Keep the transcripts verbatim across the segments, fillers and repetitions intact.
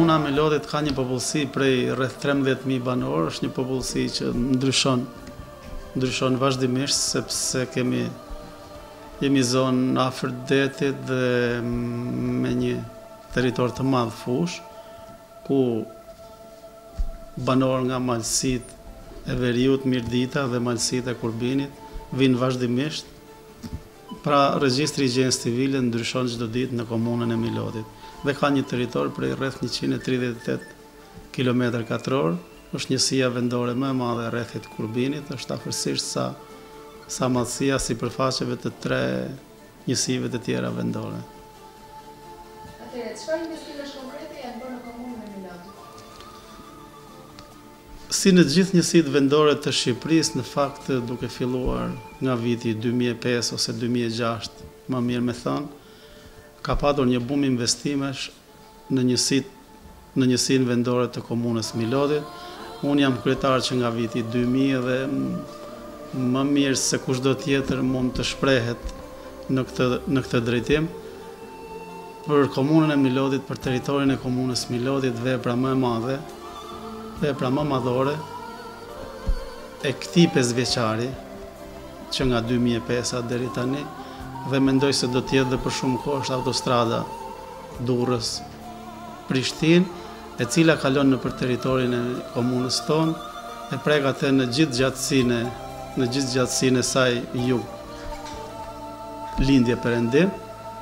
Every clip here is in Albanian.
Komuna e Milodit ka një popullsi prej rreth trembëdhjetë mijë banor, është një popullsi që ndryshon, ndryshon vazhdimisht sepse kemi jemi zonë afër detit dhe me një territor të madh fush, ku banor nga malësitë e Veriut, Mirdita dhe malësitë e Kurbinit vinë vazhdimisht. Pra, regjistri i gjenës civile ndryshon çdo ditë në komunën e Milodit dhe ka një territor prej rreth njëqind e tridhjetë e tetë kilometër katror, është njësia vendore më e madhe e rrethit Kurbinit, është afërsisht sa sa madhësia sipërfaqeve të tre njësive të tjera vendore. Atëherë, çfarë investimesh konkrete janë bërë në komunën e Milodit? Si në gjithë njësitë vendore të Shqipërisë, në fakt duke filluar nga viti dy mijë e pesë ose dy mijë e gjashtë, më mirë me thënë, ka patur një bum investimesh në njësitë në njësinë vendore të komunës Milodit. Unë jam kryetar që nga viti dy mijë dhe më mirë se kushdo tjetër mund të shprehet në këtë në këtë drejtim. Për komunën e Milodit, për territorin e komunës Milodit, vepra më e madhe, vepra më madhore e këtij pesëvjeçari që nga dy mijë e pesë deri tani, dhe mendoj se do të jetë dhe për shumë kohë, është autostrada Durrës Prishtinë, e cila kalon nëpër territorin e komunës tonë, e prek atë në gjithë gjatësinë në gjithë gjatësinë e saj jug lindje perëndim,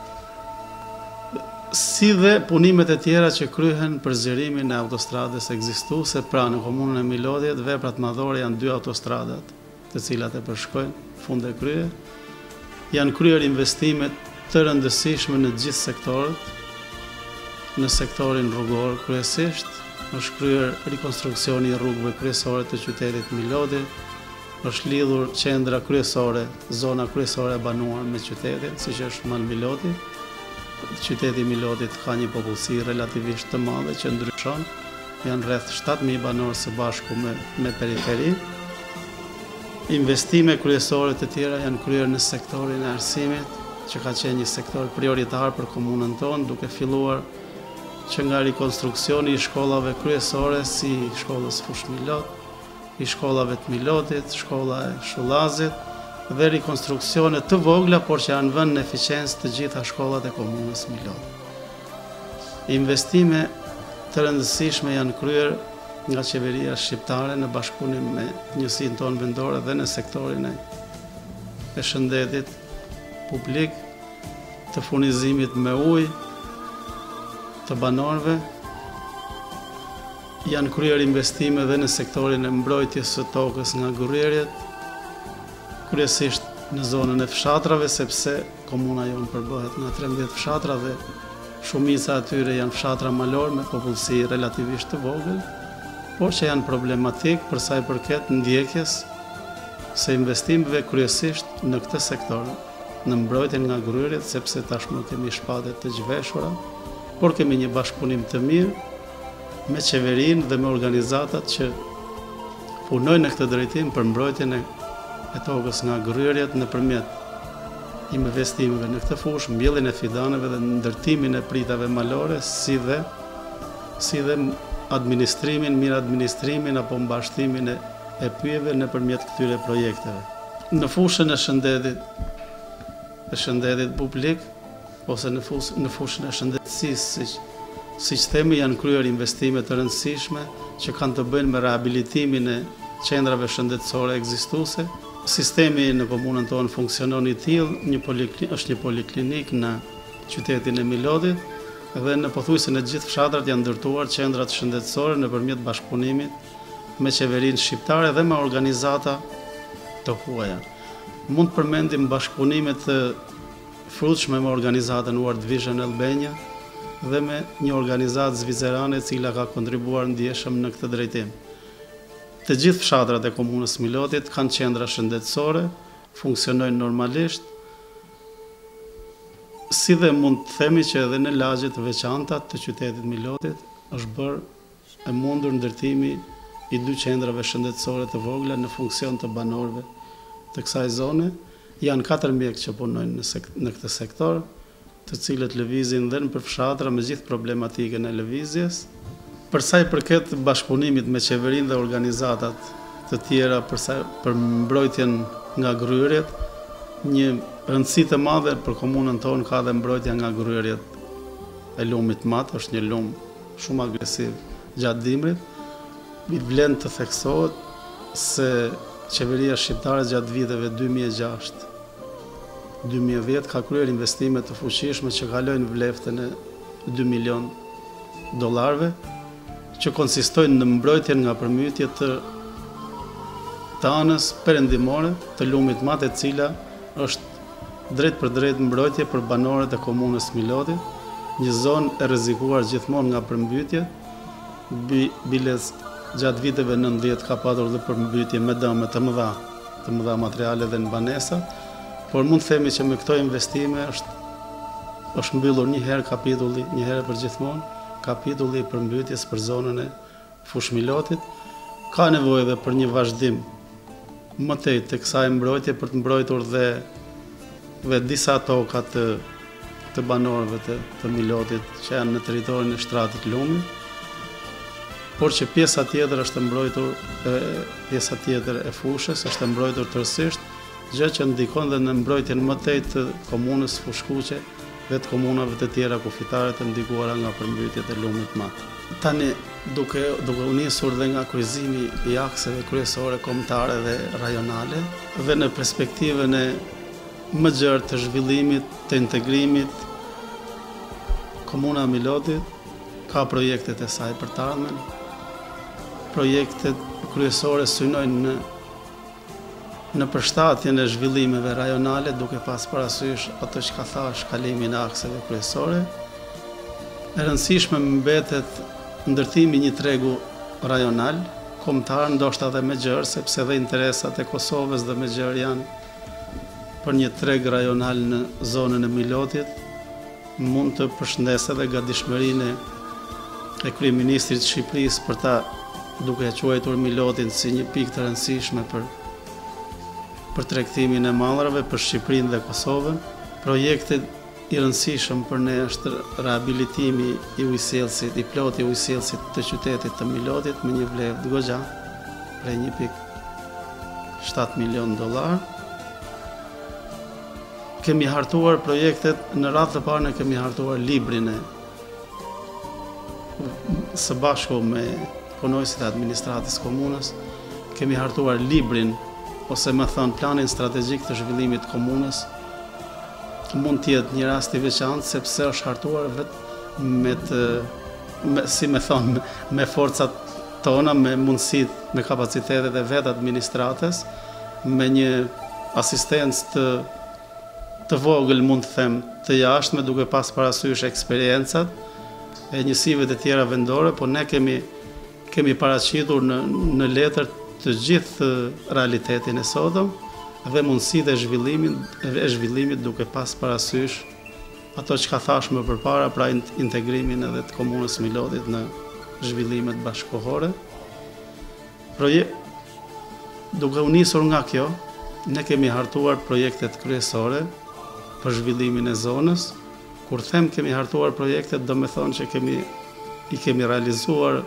si dhe punimet e tjera që kryhen për zgjerimin e autostradës ekzistuese. Pra, në komunën e Milodit, veprat madhore janë dy autostradat, të cilat e përshkojnë fund e krye. Janë kryer investimet të rëndësishme në gjithë sektorët, në sektorin rrugor kryesisht, është kryer rikonstruksioni i rrugëve kryesore të qytetit Milodit, është lidhur qendra kryesore, zona kryesore e banuar me qytetin, siç është Mal Milodi. Qyteti Milodit ka një popullsi relativisht të madhe që ndryshon, janë rreth shtatë mijë banorë së bashku me, me periferi. Investime kryesore të tjera janë kryer në sektorin e arsimit, që ka qenë një sektor prioritar për komunën tonë, duke filluar që nga rikonstruksioni i shkollave kryesore si shkollës Fush Milod, i shkollave të Milodit, shkolla e Shullazit, dhe rikonstruksione të vogla, por që janë vënë në eficiencë të gjitha shkollat e komunës Milodit. Investime të rëndësishme janë kryer nga qeveria shqiptare në bashkëpunim me njësinë tonë vendore dhe në sektorin e shëndetit publik, të furnizimit me ujë të banorëve. Janë kryer investime dhe në sektorin e mbrojtjes së tokës nga gërrierjet, kryesisht në zonën e fshatrave, sepse komuna jonë përbëhet nga trembëdhjetë fshatra dhe shumica atyre janë fshatra malor me popullsi relativisht të vogël, por që janë problematik për sa i përket ndjekjes së investimeve kryesisht në këtë sektor, në mbrojtjen nga gërrierjet, sepse tashmë kemi shpate të zhveshura, por kemi një bashkëpunim të mirë me qeverinë dhe me organizatat që punojnë në këtë drejtim për mbrojtjen e e tokës nga gërrierjet nëpërmjet investimeve në këtë fushë, mbjelljen e fidaneve dhe ndërtimin e pritave malore, si dhe si dhe administrimin, mirë administrimin apo mbashtimin e, e pyjeve nëpërmjet këtyre projekteve. Në fushën e shëndetit, e shëndetit publik, ose në fushën, në fushën e shëndetësisë, siç siç themi, janë kryer investime të rëndësishme që kanë të bëjnë me rehabilitimin e qendrave shëndetësore ekzistuese. Sistemi në komunën tonë funksionon i tillë, një poliklinik, është një poliklinik në qytetin e Milodit dhe në pothuajse në gjithë fshatrat janë ndërtuar qendrat shëndetësore nëpërmjet bashkëpunimit me qeverinë shqiptare dhe me organizata të huaja. Mund të përmendim bashkëpunime të frutshme me organizatën World Vision Albania dhe me një organizatë zvicerane e cila ka kontribuar ndjeshëm në këtë drejtim. Të gjithë fshatrat e komunës Milodit kanë qendra shëndetësore, funksionojnë normalisht, si dhe mund të themi që edhe në lagje të veçanta të qytetit Milodit është bërë e mundur ndërtimi i dy qendrave shëndetësore të vogla në funksion të banorëve të kësaj zone. Janë katër mjekë që punojnë në, sekt në këtë sektor, të cilët lëvizin dhe në përfshatra me gjithë problematikën e lëvizjes. Për sa i përket bashkëpunimit me qeverinë dhe organizatat të tjera për, sa, për mbrojtjen nga gryerjet, një rëndësi të madhe për komunën tonë ka dhe mbrojtja nga gryerjet e lumit mat, është një lum shumë agresiv gjatë dimrit. I vlen të theksohet se qeveria shqiptare gjatë viteve dy mijë e gjashtë dy mijë e dhjetë ka kryer investime të fuqishme që kalojnë vleftën e dy milion dollarëve, që konsistojnë në mbrojtjen nga përmytje të, të anës perëndimore të lumit mat, e cila është drejt për drejt mbrojtje për banorët e komunës Milotit, një zonë e rrezikuar gjithmonë nga përmbytje, biles gjatë viteve nëntëdhjetë ka patur dhe përmbytje me dëme të mëdha, të mëdha materiale dhe në banesa, por mund të themi që me këto investime është, është mbyllur një herë kapitulli, një herë për gjithmonë, kapitulli i përmbytjes për zonën e Fush Milotit. Ka nevojë edhe për një vazhdim më tej të kësaj mbrojtje për të mbrojtur dhe, dhe disa toka të, të banorëve të, të Milotit që janë në territorin e shtratit Lumi, por që pjesa tjetër është mbrojtur, e, pjesa tjetër e fushës është mbrojtur tërësisht, gjë që ndikon dhe në mbrojtjen më tej të komunës Fushkuqe dhe të komunave të tjera kufitare të ndikuara nga përmbytjet e lumit mat. Tani, duke, duke u nisur dhe nga kryqëzimi i akseve kryesore kombëtare dhe rajonale, dhe në perspektivën e më gjerë të zhvillimit, të integrimit, komuna e Milotit ka projektet e saj për të ardhmen. Projektet kryesore synojnë në në përshtatjen e zhvillimeve rajonale, duke pas parasysh ato që ka thash, kalimin e akseve kryesore. E rëndësishme mbetet ndërtimi një tregu rajonal, kombëtar, ndoshta edhe me gjerë, sepse dhe interesat e Kosovës dhe me gjerë janë për një treg rajonal në zonën e Milotit, mund të përshëndesë edhe gatishmërinë e kryeministrit të Shqipërisë për ta duke quajtur Milotin si një pikë të rëndësishme për për tregtimin e mallrave për Shqipërinë dhe Kosovën. Projektet i rëndësishëm për ne është rehabilitimi i ujësjellësit, i plot i ujësjellësit të qytetit të Milotit me një vlerë të goxha prej një pikë shtatë milion dollar. Kemi hartuar projektet, në radhë të parë ne kemi hartuar librin e së bashku me punojësit e administratës komunës, kemi hartuar librin ose më thënë planin strategjik të zhvillimit të komunës. Mund të jetë një rast i veçantë sepse është hartuar vetë me të, me, si më thon, me, me forcat tona, me mundësitë, me kapacitetet e vetë administratës, me një asistencë të të vogël, mund të them, të jashtme, duke pas parasysh eksperiencat e njësive të tjera vendore, por ne kemi kemi paraqitur në në letër të gjithë realitetin e sotëm dhe mundësitë e zhvillimit, e zhvillimit duke pas parasysh ato që ka thash më përpara, pra integrimin edhe të komunës Milotit në zhvillimet bashkëkohore. Projekt, duke u nisur nga kjo, ne kemi hartuar projektet kryesore për zhvillimin e zonës. Kur them kemi hartuar projektet, do me thonë që kemi, i kemi realizuar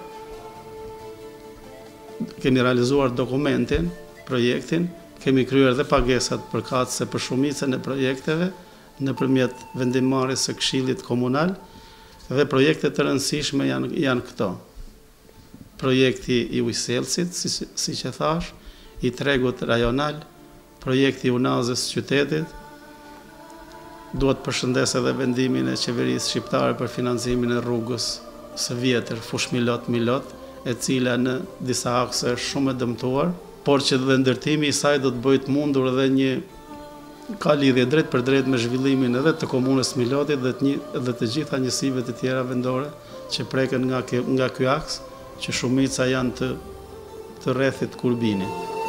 kemi realizuar dokumentin, projektin, kemi kryer dhe pagesat përkatëse për shumicën e projekteve nëpërmjet vendimmarrjes së Këshillit Komunal, dhe projekte të rëndësishme janë, janë këto. Projekti i ujësjellësit, si, si që thash, i tregut rajonal, projekti i unazës qytetit. Duhet përshëndes edhe vendimin e qeverisë shqiptare për financimin e rrugës së vjetër Fush Milot Milot, e cila në disa akse është shumë e dëmtuar, por që dhe ndërtimi i saj do të bëjë të mundur edhe një ka lidhje drejt për drejt me zhvillimin edhe të komunës Milotit dhe të, një, dhe të gjitha njësive të tjera vendore që preken nga, nga ky aks, që shumica janë të, të rrethit Kurbinit.